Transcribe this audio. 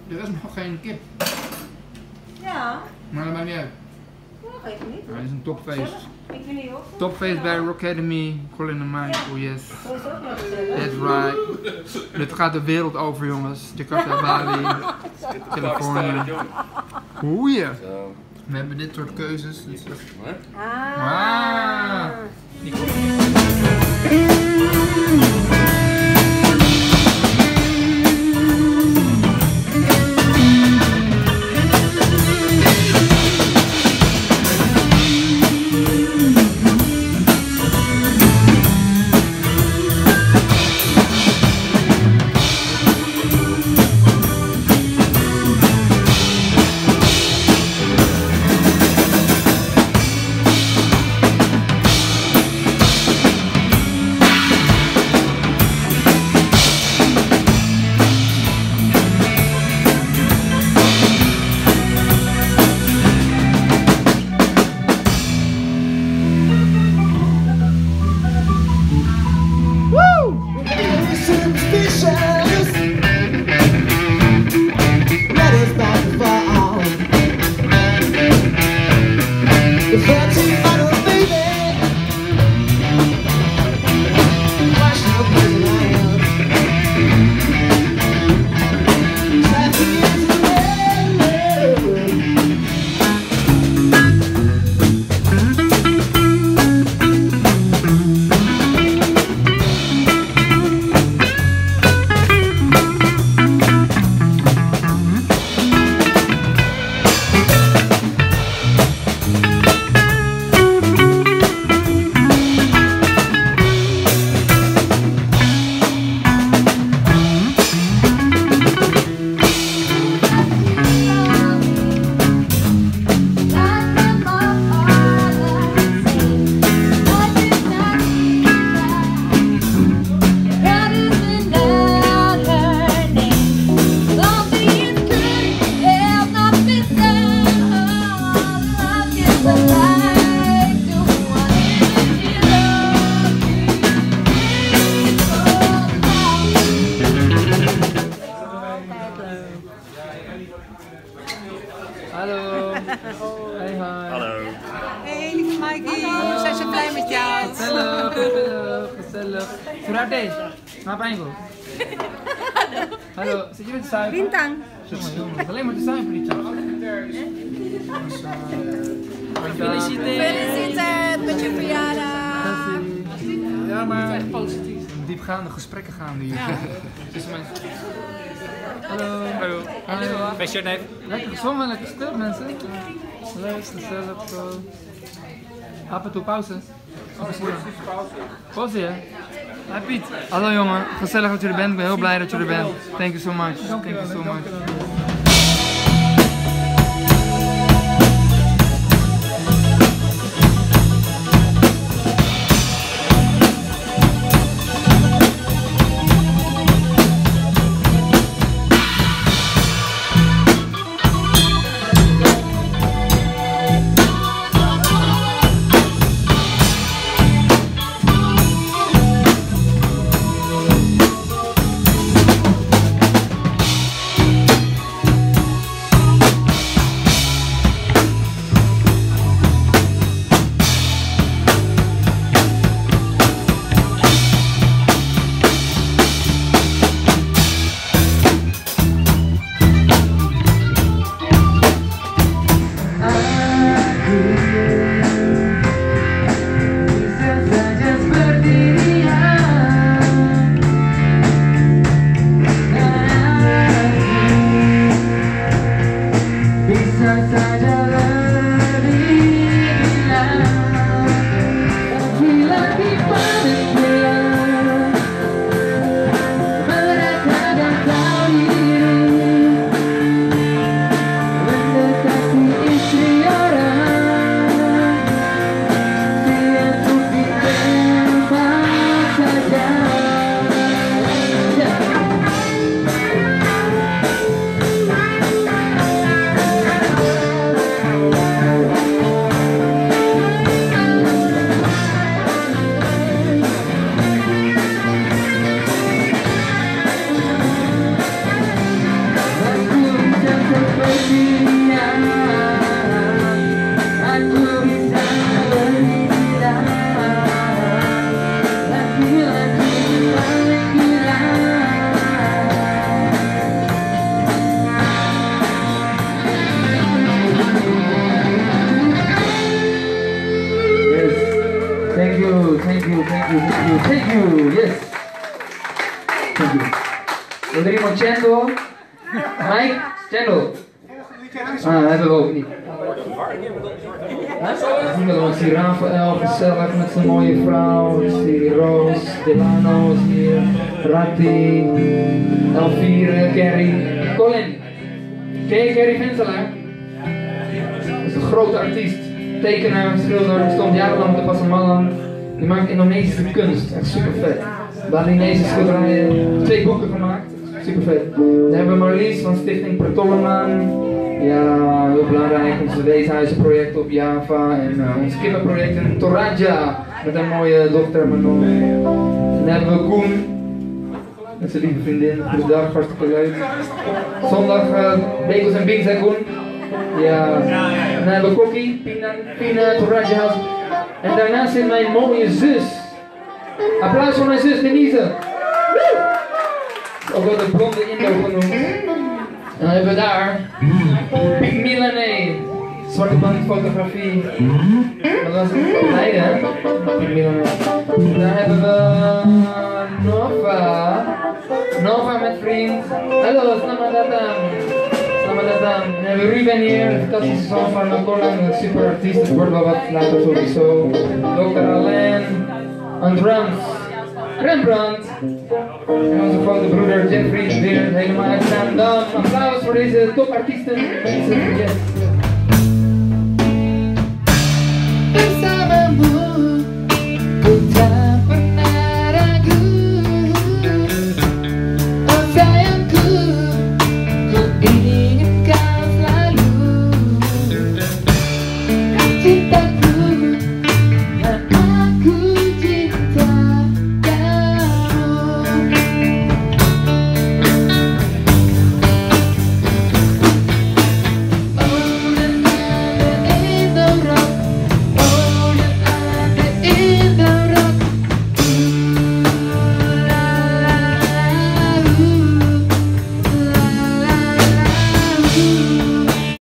Er is nog geen kip. Ja. Maar dat maakt niet uit. Dat geeft niet. Ja, dit is een topfeest. Ik vind die ook. Topfeest bij Rock Academy, Colin en Michael, yes. Dat is ook nog gezellig. That's right. Dit gaat de wereld over, jongens. Jakarta, Bali, Californië. Oeh ja. We hebben dit soort keuzes. Dus Ah. hallo. Hey, hi. Hallo. Hey, lieve Mikey. We zijn zo blij met jou. Gezellig, gezellig, gezellig. Surate, maaf enkel. Hallo, zit je met de suiker? Bintang. Jongen, alleen maar de suiker die Gefeliciteerd met je verjaardag. Ja, maar positief. Diepgaande gesprekken gaan hier. Tussen mensen. Hallo. Hallo. Hallo. Best your name? Lekker gezongen, lekker stil mensen. Leuk, gezellig zo. Af en toe pauze. Pauze ja. Hi Piet. Hallo jongen, gezellig dat je er bent. Ik ben heel blij dat je er bent. Thank you so much. Thank you so much. Thank you, yes. Thank you. Rodrigo Chandel. Mike, Chandel. Hebben we ook niet. Ik zie Rafael gezellig met zijn mooie vrouw. Ik zie Roos, Delano is hier. Ratti, Elvire, Kerry. Colin. Ken je Kerry Vinselaar? Dat is een grote artiest. Tekenaar, schilder, stond jarenlang op de Pasamalan. Die maakt Indonesische kunst, echt super vet. Balinese schilderijen, 2 boeken gemaakt, super vet. Dan hebben we Marlies van Stichting Pertolleman. Ja, heel belangrijk, onze weeshuizenproject op Java en ons kinderproject in Toraja met een mooie dochter Manon. Dan hebben we Koen, met zijn lieve vriendin, goedendag, hartstikke leuk. Zondag Bekels en Bings en Koen. Ja, dan hebben we Kokkie, Pina, Toraja House. En daarnaast zit mijn mooie zus. Applaus voor mijn zus Denise. Ook wel de blonde Indo genoemd. En dan hebben we daar Big Milanese, zwarte band fotografie. Dat was een Leiden, hè? Big Milanese. Daar hebben we Nova met vriend. Hallo, selamat datang. Selamat datang. En dan hebben we Ruben hier, een fantastische zoon van Colin, een super artiest. Het wordt wel wat later sowieso. Dr. Alain, aan drums. Rembrandt. En onze grote broeder Jeffrey weer helemaal uit Amsterdam. Applaus voor deze topartiesten. Mensen, yes.